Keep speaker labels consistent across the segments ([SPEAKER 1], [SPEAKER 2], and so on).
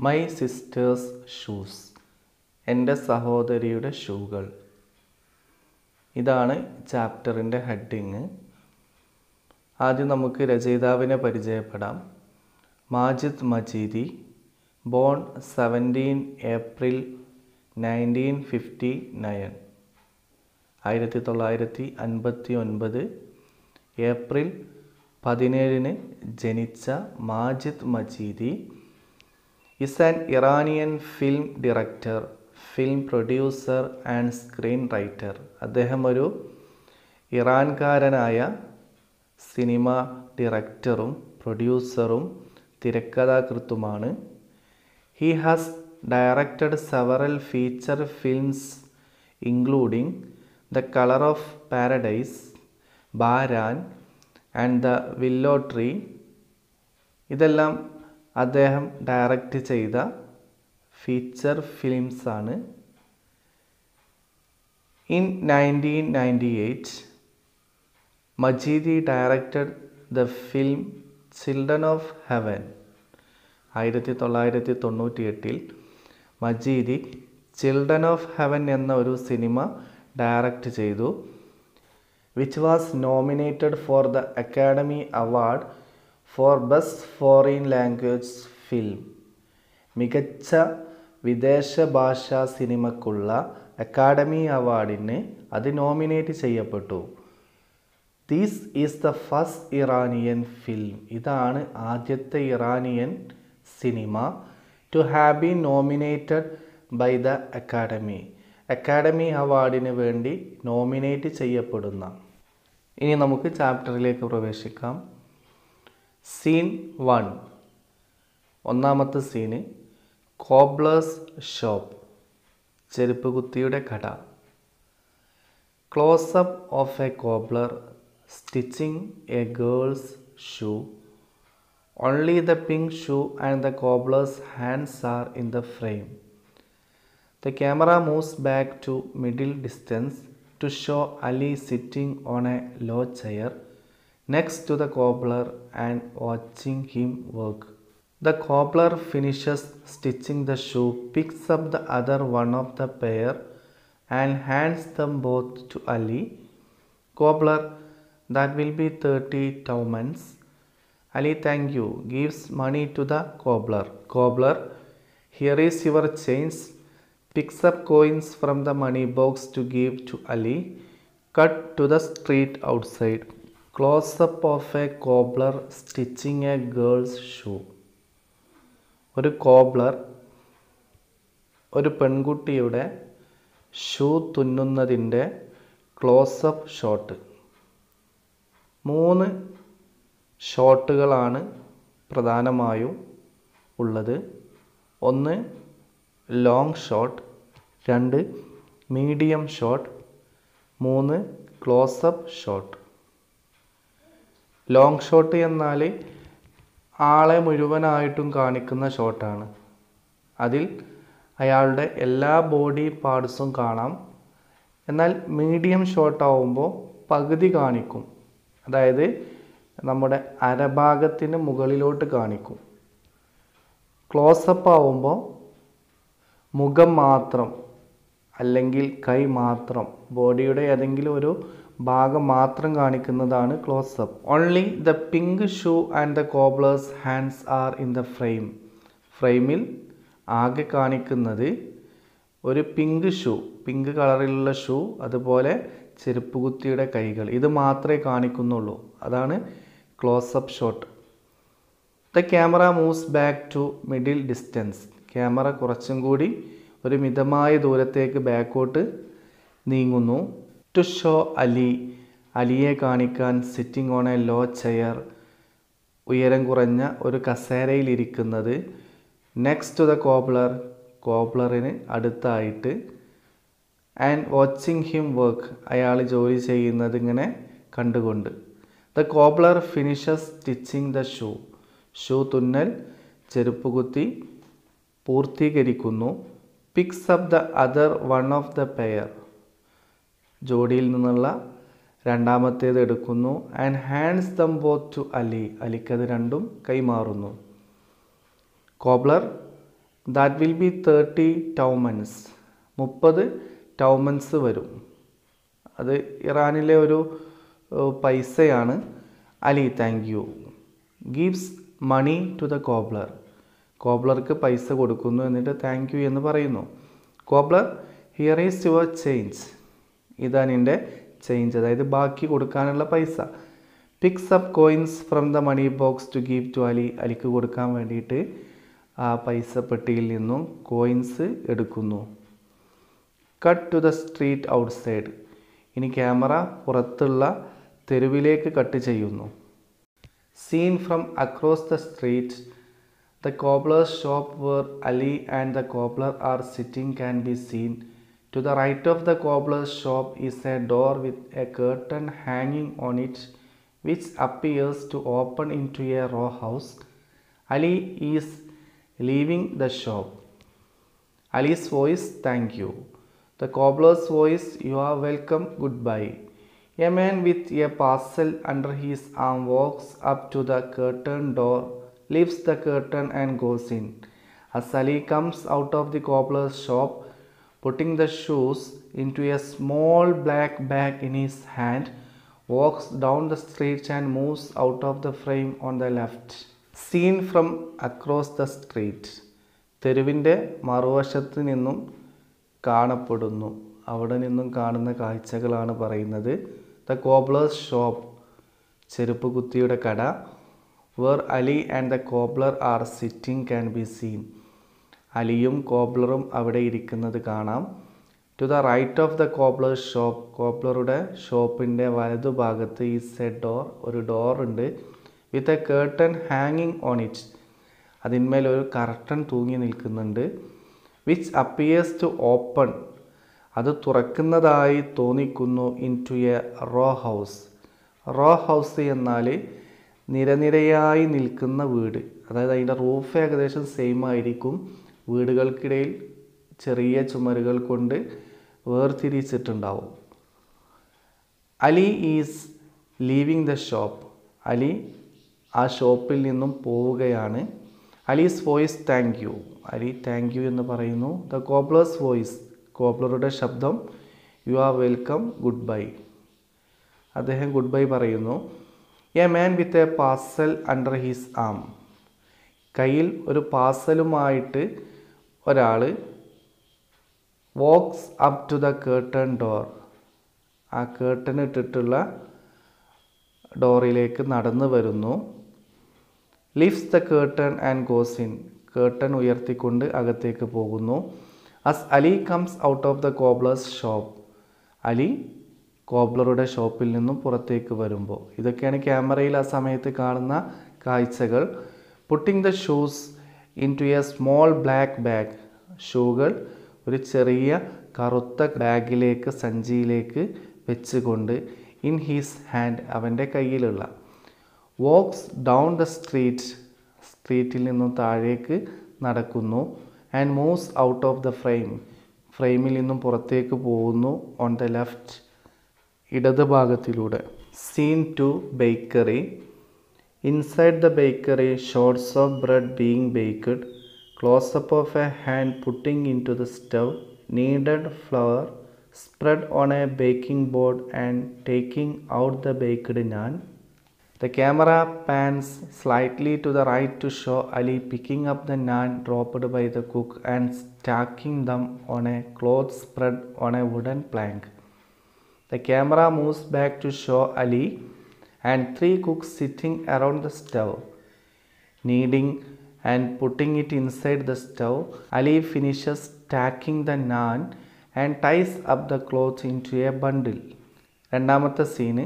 [SPEAKER 1] My sisters shoes, എൻ്റെ സഹോദരിയുടെ ഷൂകൾ. ഇതാണ് ചാപ്റ്ററിൻ്റെ ഹെഡിങ്. ആദ്യം നമുക്ക് രചയിതാവിനെ പരിചയപ്പെടാം. Majid Majidi, born 17 April 1959, 1959 April 17 ജനിച്ച Majid മജീദി is an Iranian film director, film producer and screenwriter. അദ്ദേഹം ഒരു ഇറാൻകാരനായ സിനിമ ഡയറക്ടറും പ്രൊഡ്യൂസറും തിരക്കഥാകൃത്തുമാണ്. He has directed several feature films including The Color of Paradise, Baran and The Willow Tree. ഇതെല്ലാം അദ്ദേഹം direct ചെയ്ത feature films ആണ്. In 1998, Majidi directed the film Children of Heaven. 1998 Majidi Children of Heaven എന്ന ഒരു സിനിമ direct ചെയ്തു, which was nominated for the Academy Award for Best Foreign Language Film. മികച്ച വിദേശ ഭാഷാ സിനിമക്കുള്ള അക്കാഡമി അവാർഡിന് അത് നോമിനേറ്റ് ചെയ്യപ്പെട്ടു. This is the first Iranian film. ഇതാണ് ആദ്യത്തെ ഇറാനിയൻ സിനിമ to have been nominated by the Academy. Academy അവാർഡിന് വേണ്ടി നോമിനേറ്റ് ചെയ്യപ്പെടുന്ന. ഇനി നമുക്ക് ചാപ്റ്ററിലേക്ക് പ്രവേശിക്കാം. സീൻ 1. ഒന്നാമത്തെ സീന് കോബ്ലേഴ്സ് ഷോപ്പ്, ചെരുപ്പ് കുത്തിയുടെ കട. Close up of a cobbler stitching a girl's shoe. Only the pink shoe and the cobbler's hands are in the frame. The camera moves back to middle distance to show Ali sitting on a low chair next to the cobbler and watching him work. The cobbler finishes stitching the shoe, picks up the other one of the pair and hands them both to Ali. Cobbler, that will be 30 tumans. Ali, thank you, gives money to the cobbler. Cobbler, here is your change. Picks up coins from the money box to give to Ali. Cut to the street outside. Close-up of a cobbler stitching a girl's shoe. ഒരു cobbler ഒരു പെൺകുട്ടിയുടെ shoe തുന്നുന്നതിൻ്റെ close up shot. 3 ഷോട്ടുകളാണ് പ്രധാനമായും ഉള്ളത്. 1 long shot, 2 medium shot, 3 close up shot. Long shot എന്നാൽ ആളെ മുഴുവനായിട്ടും കാണിക്കുന്ന ഷോട്ടാണ്. അതിൽ അയാളുടെ എല്ലാ ബോഡി പാർട്സും കാണാം. എന്നാൽ മീഡിയം ഷോട്ടാവുമ്പോൾ പകുതി കാണിക്കും, അതായത് നമ്മുടെ അരഭാഗത്തിന് മുകളിലോട്ട് കാണിക്കും. ക്ലോസപ്പ് ആവുമ്പോൾ മുഖം മാത്രം അല്ലെങ്കിൽ കൈ മാത്രം, ബോഡിയുടെ ഏതെങ്കിലും ഒരു ഭാഗം മാത്രം കാണിക്കുന്നതാണ് close up. Only the pink shoe and the cobbler's hands are in the frame. ഫ്രെയിമിൽ ആകെ കാണിക്കുന്നത് ഒരു പിങ്ക് ഷൂ, പിങ്ക് കളറിലുള്ള ഷൂ, അതുപോലെ ചെരുപ്പ് കുത്തിയുടെ കൈകൾ. ഇത് മാത്രമേ കാണിക്കുന്നുള്ളൂ. അതാണ് close up shot. The camera moves back to middle distance. Camera കുറച്ചും കൂടി ഒരു മിതമായ ദൂരത്തേക്ക് ബാക്കോട്ട് നീങ്ങുന്നു. ടു ഷോ അലി, അലിയെ കാണിക്കാൻ. Sitting on a low chair, ഉയരം കുറഞ്ഞ ഒരു കസേരയിലിരിക്കുന്നത്. നെക്സ്റ്റ് ടു ദ കോബ്ലർ, കോബ്ലറിന് അടുത്തായിട്ട്. ആൻഡ് വാച്ചിങ് ഹിം വർക്ക്, അയാൾ ജോലി ചെയ്യുന്നത് ഇങ്ങനെ കണ്ടുകൊണ്ട്. The cobbler finishes stitching the shoe, shoe തുന്നൽ, ചെരുപ്പ് കുത്തി പൂർത്തീകരിക്കുന്നു. Picks up the other one of the pair, ജോഡിയിൽ നിന്നുള്ള രണ്ടാമത്തേത് എടുക്കുന്നു. And hands them both to Ali, അലിക്കത് രണ്ടും കൈമാറുന്നു. Cobbler, that will be 30 tomans. 30 tomans വരും. അത് ഇറാനിലെ ഒരു പൈസയാണ്. Ali thank you. Gives money to the cobbler. കോബ്ലർക്ക് പൈസ കൊടുക്കുന്നു, എന്നിട്ട് താങ്ക് യു എന്ന് പറയുന്നു. Cobbler here is your change. ഇതാ നിൻ്റെ ചേഞ്ച്, അതായത് ബാക്കി കൊടുക്കാനുള്ള പൈസ. Picks up coins from the money box to give to Ali. അലിക്ക് കൊടുക്കാൻ വേണ്ടിയിട്ട് ആ പൈസ പെട്ടിയിൽ നിന്നും കോയിൻസ് എടുക്കുന്നു. Cut to the street outside. ഇനി ക്യാമറ പുറത്തുള്ള തെരുവിലേക്ക് കട്ട് ചെയ്യുന്നു. Seen from across the street. The cobbler's shop where Ali and the cobbler are sitting can be seen. To the right of the cobbler's shop is a door with a curtain hanging on it, which appears to open into a row house. Ali is leaving the shop. Ali's voice, thank you. The cobbler's voice, you are welcome, goodbye. A man with a parcel under his arm walks up to the curtain door, lifts the curtain and goes in. As Ali comes out of the cobbler's shop, putting the shoes into a small black bag in his hand, walks down the street and moves out of the frame on the left. Seen from across the street. തെരുവിൻ്റെ മറുവശത്ത് നിന്നും കാണപ്പെടുന്നു. അവിടെ നിന്നും കാണുന്ന കാഴ്ചകളാണ് പറയുന്നത്. The cobbler's shop, ചെരുപ്പ് കുത്തിയുടെ കട. Where Ali and the cobbler are sitting can be seen. അലിയും കോബ്ലറും അവിടെ ഇരിക്കുന്നത് കാണാം. To the right of the cobbler's shop. കോബ്ലറുടെ ഷോപ്പിൻ്റെ വലതുഭാഗത്ത് ഈസ് എ ഡോർ, ഒരു ഡോർ ഉണ്ട്. വിത്ത് എ കേർട്ടൺ ഹാങ്ങിങ് ഓൺ ഇറ്റ്. അതിന്മേൽ ഒരു കർട്ടൻ തൂങ്ങി നിൽക്കുന്നുണ്ട്. Which appears to open. അത് തുറക്കുന്നതായി തോന്നിക്കുന്നു. Into a row house. Row house എന്നാൽ നിരനിരയായി നിൽക്കുന്ന വീട്, അതായത് അതിൻ്റെ റൂഫ് ഏകദേശം സെയിം ആയിരിക്കും. വീടുകൾക്കിടയിൽ ചെറിയ ചുമരുകൾ കൊണ്ട് വേർതിരിച്ചിട്ടുണ്ടാവും. Ali is leaving the shop. Ali ആ ഷോപ്പിൽ നിന്നും പോവുകയാണ്. Ali's voice thank you. Ali thank you എന്ന് പറയുന്നു. The cobbler's voice. കോബ്ലറുടെ ശബ്ദം, you are welcome, goodbye. അദ്ദേഹം ഗുഡ് ബൈ പറയുന്നു. A man with a parcel under his arm. കയ്യിൽ ഒരു പാർസലുമായിട്ട് ഒരാൾ walks up to the curtain door. ആ കേർട്ടൻ ഇട്ടിട്ടുള്ള ഡോറിലേക്ക് നടന്നു വരുന്നു. Lifts the curtain and goes in. Curtain ഉയർത്തിക്കൊണ്ട് അകത്തേക്ക് പോകുന്നു. As Ali comes out of the cobbler's shop. Ali കോബ്ലറുടെ ഷോപ്പിൽ നിന്നും പുറത്തേക്ക് വരുമ്പോൾ. ഇതൊക്കെയാണ് ക്യാമറയിൽ ആ സമയത്ത് കാണുന്ന കാഴ്ചകൾ. Putting the shoes into a small black bag. ഷൂകൾ ഒരു ചെറിയ കറുത്ത ബാഗിലേക്ക്, സഞ്ചിയിലേക്ക് വെച്ചുകൊണ്ട്. ഇൻ ഹീസ് ഹാൻഡ്, അവൻ്റെ കയ്യിലുള്ള. Walks down the street. സ്ട്രീറ്റിൽ നിന്നും താഴേക്ക് നടക്കുന്നു. And moves out of the frame. ഫ്രെയിമിൽ നിന്നും പുറത്തേക്ക് പോകുന്നു. ഓൺ ദ ലെഫ്റ്റ്, ഇടത് ഭാഗത്തിലൂടെ. Scene to bakery. Inside the bakery, shots of bread being baked, close-up of a hand putting into the stove, kneaded flour spread on a baking board and taking out the baked naan. The camera pans slightly to the right to show Ali picking up the naan dropped by the cook and stacking them on a cloth spread on a wooden plank. The camera moves back to show Ali and 3 cooks sitting around the stove, kneading and putting it inside the stove. Ali finishes stacking the naan and ties up the cloth into a bundle. രണ്ടാമത്തെ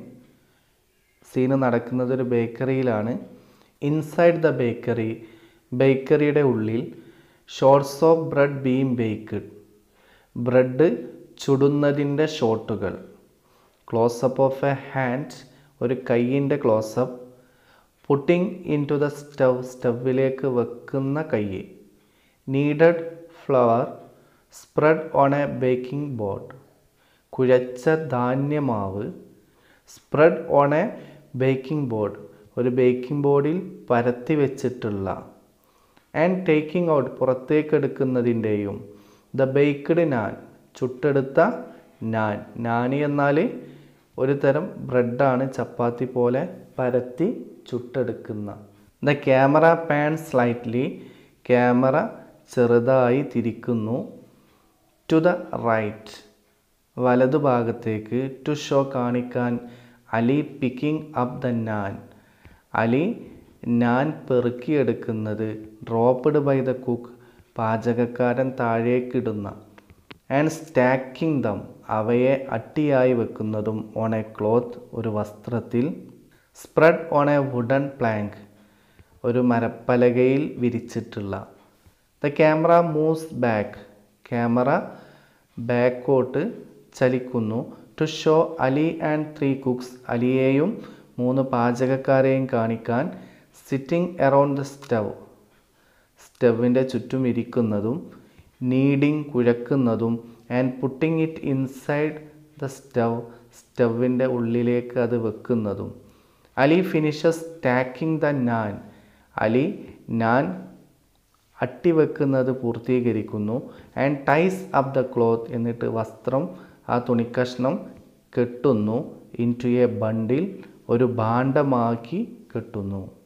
[SPEAKER 1] scene നടക്കുന്നത് ഒരു ബേക്കറിയിലാണ്. Inside the bakery, ബേക്കറിയുടെ ഉള്ളിൽ. Shots of bread being baked. Bread ചുടുന്നതിൻ്റെ ഷോട്ടുകൾ. Close up of a hand, ഒരു കൈയിൻ്റെ close up. Putting into the stove, സ്റ്റവിലേക്ക് വെക്കുന്ന കൈ. Kneaded flour spread on a baking board. കുഴച്ച ധാന്യമാവ്. Spread on a baking board, ഒരു ബേക്കിംഗ് ബോർഡിൽ പരത്തി വെച്ചിട്ടുള്ള. ആൻഡ് ടേക്കിംഗ് ഔട്ട് പുറത്തേക്കെടുക്കുന്നതിൻ്റെയും. ദ ബേക്ക്ഡ് നാൻ ചുട്ടെടുത്ത നാൻ. നാനി എന്നാൽ ഒരു തരം ബ്രെഡാണ്, ചപ്പാത്തി പോലെ പരത്തി ചുട്ടെടുക്കുന്ന. The camera pan slightly camera ചെറുതായി തിരിക്കുന്നു. ടു ദ റൈറ്റ് വലതുഭാഗത്തേക്ക്. ടു ഷോ കാണിക്കാൻ. Ali picking up the naan Ali naan പെറുക്കിയെടുക്കുന്നത്. ഡ്രോപ്പ്ഡ് ബൈ ദ കുക്ക് പാചകക്കാരൻ താഴേക്കിടുന്ന. ആൻഡ് സ്റ്റാക്കിംഗ് ദം അവയെ അട്ടിയായി വെക്കുന്നതും. ഓൺ എ ക്ലോത്ത് ഒരു വസ്ത്രത്തിൽ. Spread on a wooden plank ഒരു മരപ്പലകയിൽ വിരിച്ചിട്ടുള്ള. The camera moves back camera ബാക്കോട്ട് ചലിക്കുന്നു. To show Ali and 3 cooks അലിയെയും 3 പാചകക്കാരെയും കാണിക്കാൻ. സിറ്റിംഗ് അറൗണ്ട് ദ സ്റ്റവ് സ്റ്റവിൻ്റെ ചുറ്റും ഇരിക്കുന്നതും. നീഡിങ് കുഴക്കുന്നതും. And putting it inside the stove സ്റ്റവിൻ്റെ ഉള്ളിലേക്ക് അത് വെക്കുന്നതും. Ali finishes stacking the naan Ali naan അട്ടിവെക്കുന്നത് പൂർത്തീകരിക്കുന്നു. And ties up the cloth എന്നിട്ട് വസ്ത്രം ആ തുണിക്കഷ്ണം കെട്ടുന്നു. ഇൻ ടു എ ബണ്ടിൽ ഒരു ഭാണ്ഡമാക്കി കെട്ടുന്നു.